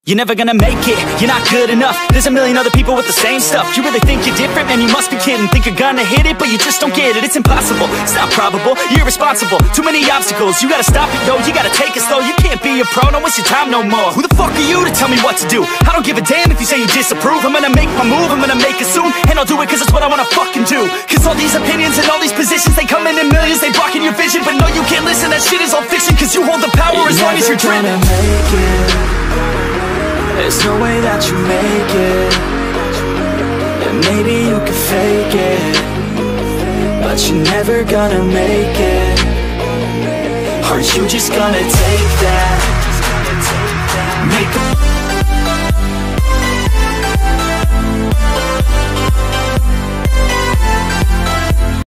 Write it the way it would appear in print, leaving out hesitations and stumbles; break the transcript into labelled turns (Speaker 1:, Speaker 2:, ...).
Speaker 1: You're never gonna make it, you're not good enough. There's a million other people with the same stuff. You really think you're different? Man, you must be kidding. Think you're gonna hit it, but you just don't get it. It's impossible, it's not probable, you're irresponsible. Too many obstacles, you gotta stop it, yo. You gotta take it slow, you can't be a pro. Don't waste your time no more. Who the fuck are you to tell me what to do? I don't give a damn if you say you disapprove. I'm gonna make my move, I'm gonna make it soon. And I'll do it cause it's what I wanna fucking do. Cause all these opinions and all these positions, they come in millions, they blocking your vision. But no, you can't listen, that shit is all fiction. Cause you hold the power as long as you're dreaming.
Speaker 2: There's no way that you make it. And maybe you can fake it, but you're never gonna make it. Are you just gonna take that? Make a